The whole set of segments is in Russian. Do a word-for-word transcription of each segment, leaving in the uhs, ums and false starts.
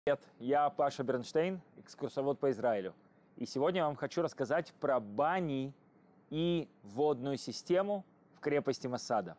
Привет, я Паша Бернштейн, экскурсовод по Израилю. И сегодня я вам хочу рассказать про бани и водную систему в крепости Масада.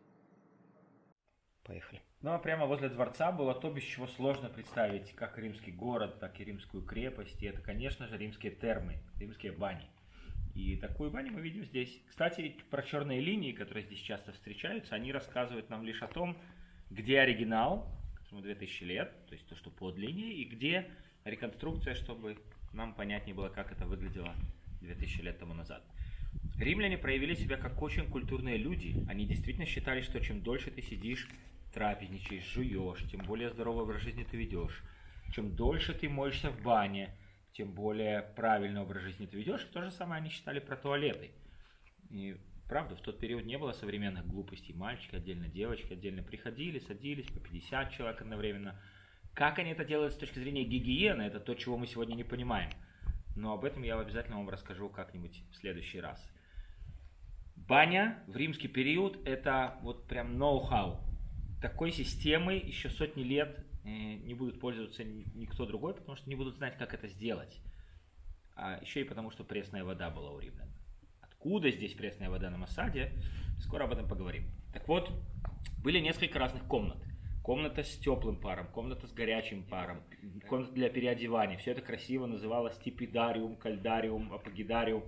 Поехали. Ну а прямо возле дворца было то, без чего сложно представить как римский город, так и римскую крепость. И это, конечно же, римские термы, римские бани. И такую баню мы видим здесь. Кстати, про черные линии, которые здесь часто встречаются, они рассказывают нам лишь о том, где оригинал, которому две тысячи лет, то есть то, что под линией, и где реконструкция, чтобы нам понятнее было, как это выглядело две тысячи лет тому назад. Римляне проявили себя как очень культурные люди. Они действительно считали, что чем дольше ты сидишь, трапезничаешь, жуешь, тем более здоровый образ жизни ты ведешь. Чем дольше ты моешься в бане, тем более правильный образ жизни ты ведешь. То же самое они считали про туалеты. И правда, в тот период не было современных глупостей. Мальчики отдельно, девочки отдельно приходили, садились, по пятьдесят человек одновременно. Как они это делают с точки зрения гигиены, это то, чего мы сегодня не понимаем. Но об этом я обязательно вам расскажу как-нибудь в следующий раз. Баня в римский период это вот прям ноу-хау. Такой системой еще сотни лет не будут пользоваться никто другой, потому что не будут знать, как это сделать. А еще и потому, что пресная вода была у римлян. Откуда здесь пресная вода на Масаде? Скоро об этом поговорим. Так вот, были несколько разных комнат. Комната с теплым паром, комната с горячим паром, комната для переодевания. Все это красиво называлось типидариум, кальдариум, апогидариум.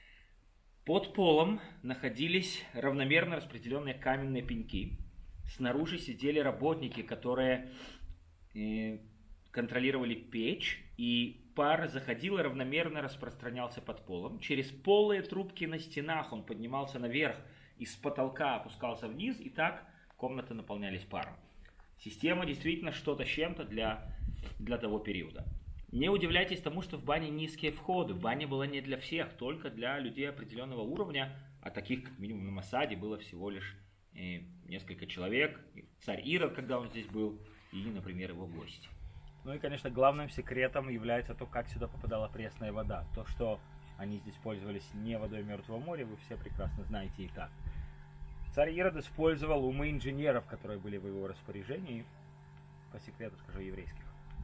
Под полом находились равномерно распределенные каменные пеньки. Снаружи сидели работники, которые э, контролировали печь, и пар заходил и равномерно распространялся под полом. Через полые трубки на стенах он поднимался наверх, и с потолка опускался вниз, и так комнаты наполнялись паром. Система действительно что-то с чем-то для, для того периода. Не удивляйтесь тому, что в бане низкие входы. Баня была не для всех, только для людей определенного уровня, а таких, как минимум, на Масаде было всего лишь э, несколько человек. Царь Ирод, когда он здесь был, и, например, его гости. Ну и, конечно, главным секретом является то, как сюда попадала пресная вода. То, что они здесь пользовались не водой Мертвого моря, вы все прекрасно знаете и так. Царь Ирод использовал умы инженеров, которые были в его распоряжении, по секрету скажу, еврейских.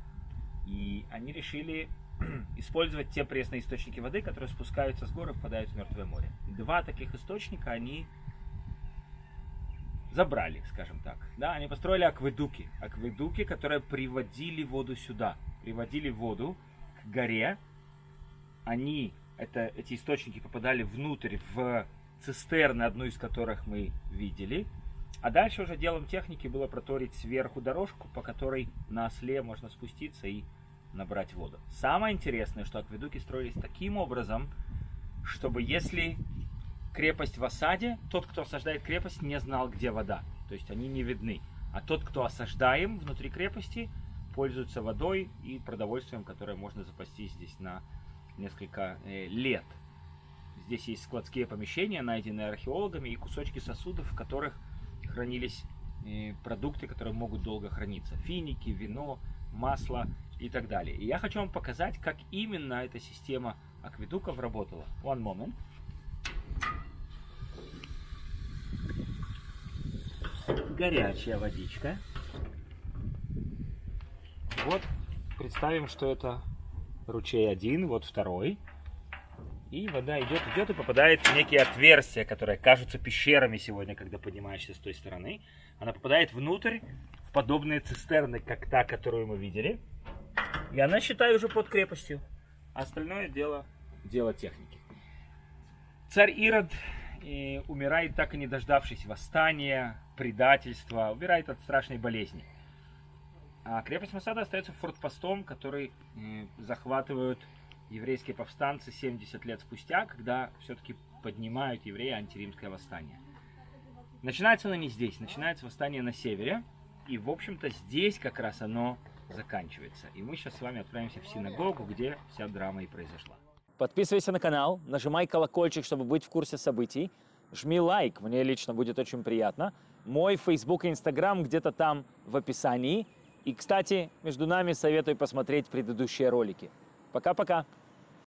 И они решили использовать те пресные источники воды, которые спускаются с гор и впадают в Мертвое море. Два таких источника они забрали, скажем так. Да, они построили акведуки. Акведуки, которые приводили воду сюда. Приводили воду к горе. Они, это, эти источники попадали внутрь в цистерны, одну из которых мы видели. А дальше уже делом техники было проторить сверху дорожку, по которой на осле можно спуститься и набрать воду. Самое интересное, что акведуки строились таким образом, чтобы если крепость в осаде, тот, кто осаждает крепость, не знал, где вода. То есть они не видны. А тот, кто осаждаем внутри крепости, пользуется водой и продовольствием, которое можно запастись здесь на несколько э, лет. Здесь есть складские помещения, найденные археологами, и кусочки сосудов, в которых хранились э, продукты, которые могут долго храниться. Финики, вино, масло и так далее. И я хочу вам показать, как именно эта система акведуков работала. One moment. Горячая водичка. Вот представим, что это ручей один, вот второй. И вода идет, идет и попадает в некие отверстия, которые кажутся пещерами сегодня, когда поднимаешься с той стороны. Она попадает внутрь, в подобные цистерны, как та, которую мы видели. И она, считай, уже под крепостью. А остальное дело, дело техники. Царь Ирод э, умирает, так и не дождавшись восстания, предательства, умирает от страшной болезни. А крепость Масада остается фортпостом, который э, захватывают еврейские повстанцы семьдесят лет спустя, когда все-таки поднимают евреи антиримское восстание. Начинается оно не здесь, начинается восстание на севере, и, в общем-то, здесь как раз оно заканчивается. И мы сейчас с вами отправимся в синагогу, где вся драма и произошла. Подписывайся на канал, нажимай колокольчик, чтобы быть в курсе событий. Жми лайк, мне лично будет очень приятно. Мой Facebook и Instagram где-то там в описании. И, кстати, между нами советую посмотреть предыдущие ролики. Пока-пока!